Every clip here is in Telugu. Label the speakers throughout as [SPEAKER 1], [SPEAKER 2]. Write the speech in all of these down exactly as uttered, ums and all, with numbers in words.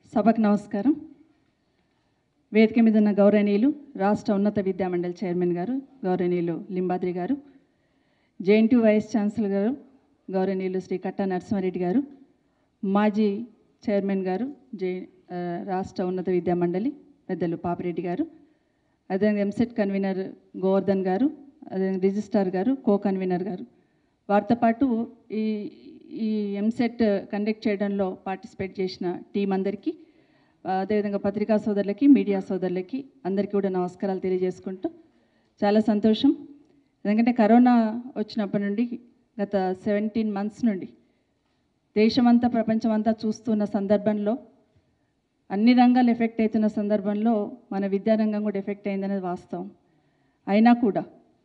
[SPEAKER 1] సభకు నమస్కారం. వేదిక మీద ఉన్న గౌరవనీయులు రాష్ట్ర ఉన్నత విద్యా మండలి చైర్మన్ గారు గౌరవనీయులు లింబాద్రి గారు, జేఎన్టీయూ వైస్ ఛాన్సలర్ గారు గౌరవనీయులు శ్రీ కట్టా నరసింహారెడ్డి గారు, మాజీ చైర్మన్ గారు జే రాష్ట్ర ఉన్నత విద్యా మండలి పెద్దలు పాపిరెడ్డి గారు, అదేవిధంగా ఎంసెట్ కన్వీనర్ గోవర్ధన్ గారు, అదేవిధంగా రిజిస్ట్రార్ గారు, కో కన్వీనర్ గారు, వారితో పాటు ఈ ఈ ఎంసెట్ కండక్ట్ చేయడంలో పార్టిసిపేట్ చేసిన టీం అందరికీ, అదేవిధంగా పత్రికా సోదరులకి, మీడియా సోదరులకి అందరికీ కూడా నమస్కారాలు తెలియజేసుకుంటూ చాలా సంతోషం. ఎందుకంటే కరోనా వచ్చినప్పటి నుండి గత సెవెంటీన్ మంత్స్ నుండి దేశమంతా ప్రపంచమంతా చూస్తున్న సందర్భంలో, అన్ని రంగాలు ఎఫెక్ట్ అవుతున్న సందర్భంలో మన విద్యారంగం కూడా ఎఫెక్ట్ అయిందనేది వాస్తవం. అయినా కూడా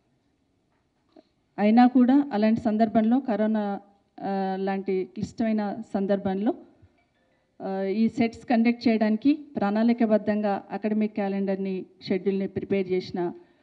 [SPEAKER 1] అయినా కూడా అలాంటి సందర్భంలో, కరోనా లాంటి క్లిష్టమైన సందర్భంలో ఈ సెట్స్ కండక్ట్ చేయడానికి ప్రణాళికబద్ధంగా అకాడమిక్ క్యాలెండర్ని, షెడ్యూల్ని ప్రిపేర్ చేసిన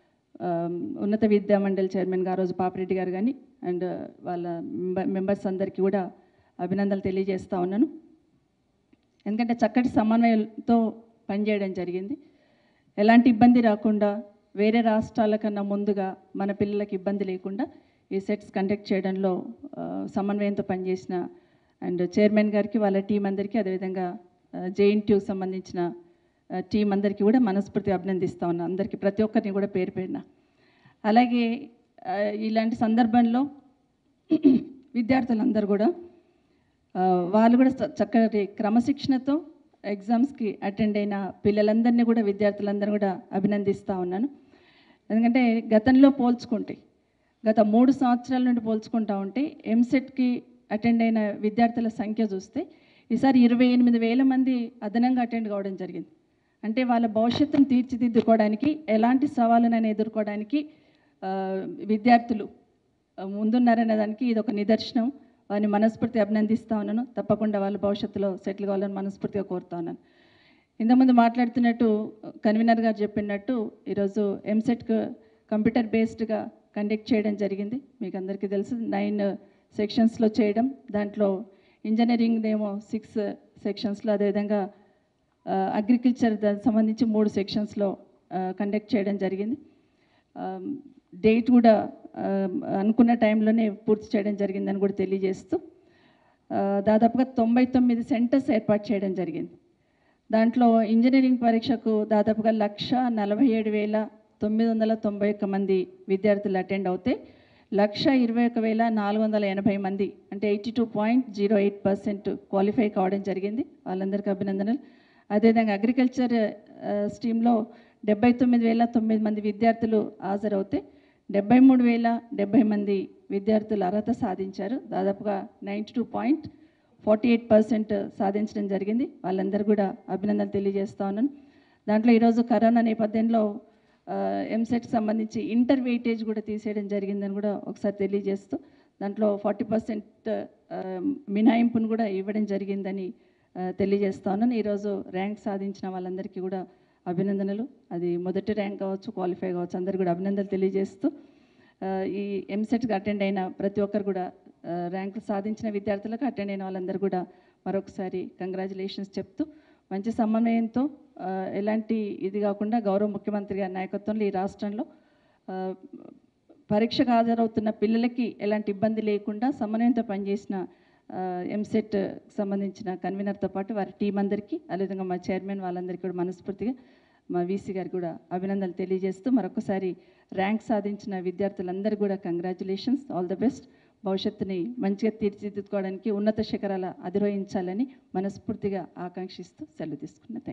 [SPEAKER 1] ఉన్నత విద్యా మండలి చైర్మన్ గారు రోజు పాపిరెడ్డి గారు కానీ అండ్ వాళ్ళ మెంబర్స్ అందరికీ కూడా అభినందనలు తెలియజేస్తూ ఉన్నాను. ఎందుకంటే చక్కటి సమన్వయంతో పనిచేయడం జరిగింది. ఎలాంటి ఇబ్బంది రాకుండా, వేరే రాష్ట్రాల కన్నా ముందుగా మన పిల్లలకి ఇబ్బంది లేకుండా ఈ సెట్స్ కండక్ట్ చేయడంలో సమన్వయంతో పనిచేసిన అండ్ చైర్మన్ గారికి, వాళ్ళ టీం అందరికీ, అదేవిధంగా జేఎన్టీయూకి సంబంధించిన టీం అందరికీ కూడా మనస్ఫూర్తిగా అభినందిస్తూ ఉన్నాను. అందరికీ ప్రతి ఒక్కరిని కూడా పేరు పేరున. అలాగే ఇలాంటి సందర్భంలో విద్యార్థులందరూ కూడా వాళ్ళు కూడా చక్కటి క్రమశిక్షణతో ఎగ్జామ్స్కి అటెండ్ అయిన పిల్లలందరినీ కూడా, విద్యార్థులందరూ కూడా అభినందిస్తూ ఉన్నాను. ఎందుకంటే గతంలో పోల్చుకుంటే, గత మూడు సంవత్సరాల నుండి పోల్చుకుంటూ ఉంటే ఎంసెట్కి అటెండ్ అయిన విద్యార్థుల సంఖ్య చూస్తే ఈసారి ఇరవై ఎనిమిది వేల మంది అదనంగా అటెండ్ కావడం జరిగింది. అంటే వాళ్ళ భవిష్యత్తును తీర్చిదిద్దుకోవడానికి, ఎలాంటి సవాళ్ళనైనా ఎదుర్కోవడానికి విద్యార్థులు ముందున్నారనే దానికి ఇది ఒక నిదర్శనం. వారిని మనస్ఫూర్తిగా అభినందిస్తూ ఉన్నాను. తప్పకుండా వాళ్ళ భవిష్యత్తులో సెటిల్ కావాలని మనస్ఫూర్తిగా కోరుతా ఉన్నాను. ఇంతకుముందు మాట్లాడుతున్నట్టు కన్వీనర్ గారు చెప్పినట్టు ఈరోజు ఎంసెట్ కంప్యూటర్ బేస్డ్గా కండక్ట్ చేయడం జరిగింది. మీకు అందరికీ తెలుసు, నైన్ సెక్షన్స్లో చేయడం, దాంట్లో ఇంజనీరింగ్ ఏమో సిక్స్ సెక్షన్స్లో, అదేవిధంగా అగ్రికల్చర్ దానికి సంబంధించి మూడు సెక్షన్స్లో కండక్ట్ చేయడం జరిగింది. డేట్ కూడా అనుకున్న టైంలోనే పూర్తి చేయడం జరిగిందని కూడా తెలియజేస్తూ దాదాపుగా తొంభై తొమ్మిది సెంటర్స్ ఏర్పాటు చేయడం జరిగింది. దాంట్లో ఇంజనీరింగ్ పరీక్షకు దాదాపుగా లక్ష నలభై ఏడు వేల తొమ్మిది వందల తొంభై ఒక్క మంది విద్యార్థులు అటెండ్ అవుతే లక్ష ఇరవై ఒక వేల నాలుగు వందల ఎనభై మంది, అంటే eighty two point zero eight percent qualify కావడం జరిగింది. వాళ్ళందరికీ అభినందనలు. అదేవిధంగా అగ్రికల్చర్ స్ట్రీమ్లో డెబ్బై తొమ్మిది వేల తొమ్మిది మంది విద్యార్థులు హాజరవుతే డెబ్బై మూడు వేల డెబ్బై మంది విద్యార్థులు అర్హత సాధించారు. దాదాపుగా ninety two point forty eight percent సాధించడం జరిగింది. వాళ్ళందరూ కూడా అభినందనలు తెలియజేస్తూ ఉన్నాను. దాంట్లో ఈరోజు కరోనా నేపథ్యంలో ఎంసెట్కి సంబంధించి ఇంటర్ వెయిటేజ్ కూడా తీసేయడం జరిగిందని కూడా ఒకసారి తెలియజేస్తూ, దాంట్లో ఫార్టీ పర్సెంట్ మినహాయింపును కూడా ఇవ్వడం జరిగిందని తెలియజేస్తా ఉన్నాను. ఈరోజు ర్యాంక్ సాధించిన వాళ్ళందరికీ కూడా అభినందనలు. అది మొదటి ర్యాంక్ కావచ్చు, క్వాలిఫై కావచ్చు, అందరికీ కూడా అభినందనలు తెలియజేస్తూ ఈ ఎంసెట్కి అటెండ్ అయిన ప్రతి ఒక్కరు కూడా, ర్యాంకులు సాధించిన విద్యార్థులకు అటెండ్ అయిన వాళ్ళందరూ కూడా మరొకసారి కంగ్రాచులేషన్స్ చెప్తూ, మంచి సమన్వయంతో, ఎలాంటి ఇది కాకుండా గౌరవ ముఖ్యమంత్రి గారి నాయకత్వంలో ఈ రాష్ట్రంలో పరీక్షకు హాజరవుతున్న పిల్లలకి ఎలాంటి ఇబ్బంది లేకుండా సమన్వయంతో పనిచేసిన ఎంసెట్ సంబంధించిన కన్వీనర్తో పాటు వారి టీం అందరికీ, అదేవిధంగా మా చైర్మన్ వాళ్ళందరికీ కూడా మనస్ఫూర్తిగా, మా వీసీ గారికి కూడా అభినందనలు తెలియజేస్తూ, మరొకసారి ర్యాంక్ సాధించిన విద్యార్థులందరూ కూడా కంగ్రాచులేషన్స్, ఆల్ ద బెస్ట్. భవిష్యత్తుని మంచిగా తీర్చిదిద్దుకోవడానికి, ఉన్నత శిఖరాల అధిరోహించాలని మనస్ఫూర్తిగా ఆకాంక్షిస్తూ సెలవు తీసుకున్నాను.